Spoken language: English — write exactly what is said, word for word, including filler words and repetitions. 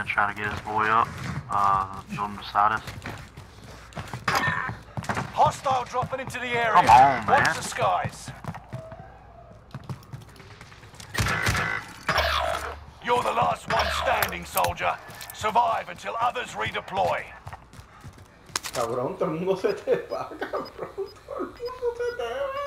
try to get his boy up. Uh, building beside us. Hostile dropping into the area. Come on, man. Watch the skies. You're the last one standing, soldier. Survive until others redeploy. Cabrón, todo el mundo se te va, cabrón. Todo el mundo se te va.